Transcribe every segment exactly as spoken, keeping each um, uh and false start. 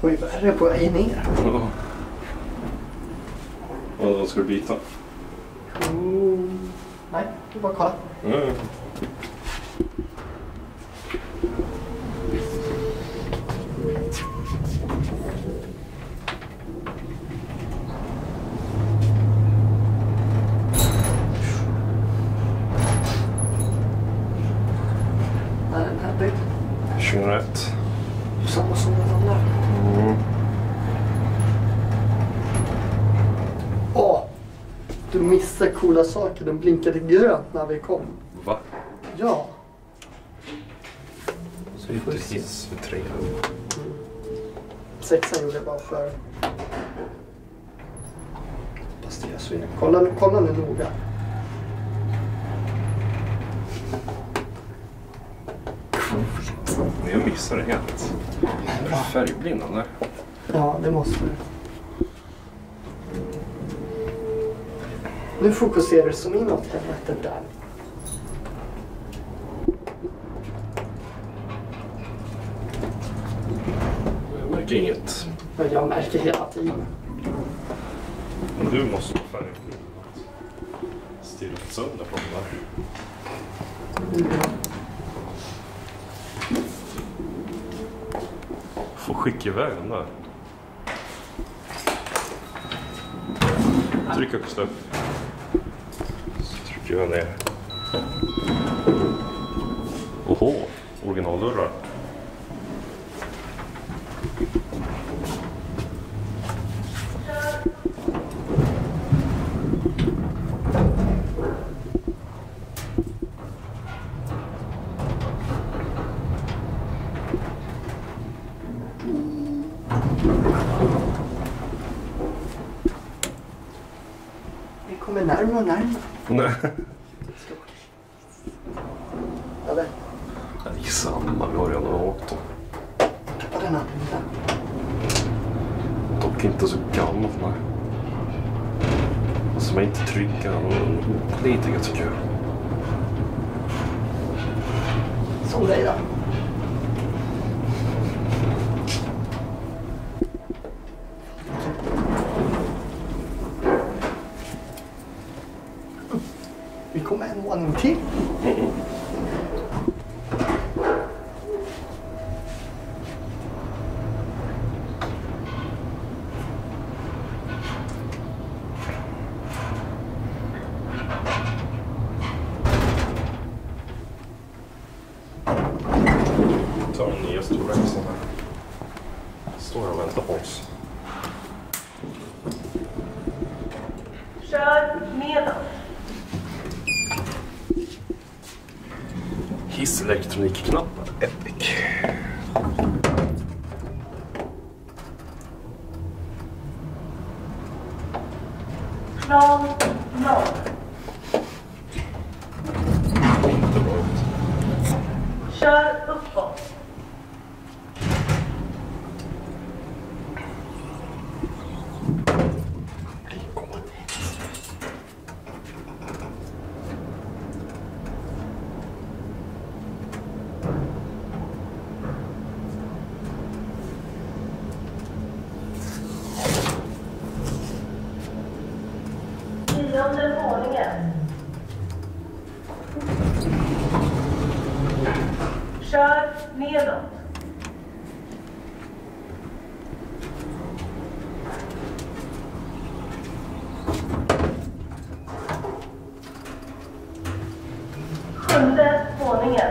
var ju värre på väg ner. Ja. Och då ska du byta? Mm. Nej, du bara kolla. Mm. När är den här byggd? tjugoett. Samma som den andra. Mm. Åh! Du missade coola saker. Den blinkade grönt när vi kom. Va? Ja. Så är det hiss för tre. Sexan gjorde jag bara för... Fast det är så inne. Kolla, kolla nu noga. Coolt. Men jag missade det helt. Är det färgblindande? Ja, det måste du. Nu fokuserar du som inåt helvetet där. Jag märker inget. Men jag märker hela tiden. Men du måste vara färgblind. Stirra sönder på den där. Mm. Får skicka iväg den där. Tryck högst upp. Så trycker jag ner. Oho, originaldörrar. Vi kommer närmare och närmare. Nej. Eller? Det är samma, vi har redan åkt dem. Tappa den andra. Dock inte så gammalt, nej. Alltså man är inte trygga och lite tycker jag. Som dig då. Vi kommer en våning till. Mm. Ta den nya stora växeln här. Står och väntar på oss. Kör neråt. Hisselektronikknappar. Epic. Plan noll. Inte bra ut. Kör uppåt. Nionde våningen. Kör nedåt. Sjunde våningen.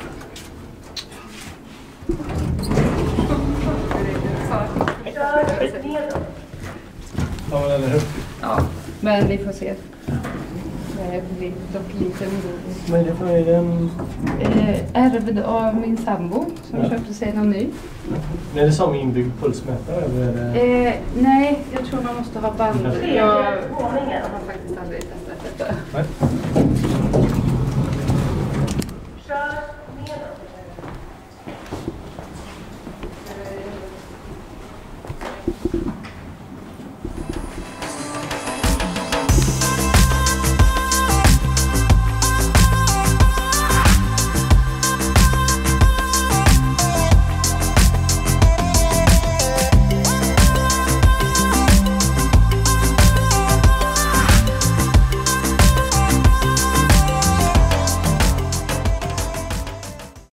Kör nedåt. Ja, eller hur? Ja, men vi får se. Jag blir dock lite orolig. Men det var ju den... Eh, ärvd av min sambo som Ja. köpte sig någon ny. Är det som inbyggd pulsmätare eller är det... Eh, nej, jag tror man måste ha band. Tredje Jag våningen. har faktiskt aldrig testat detta. Nej.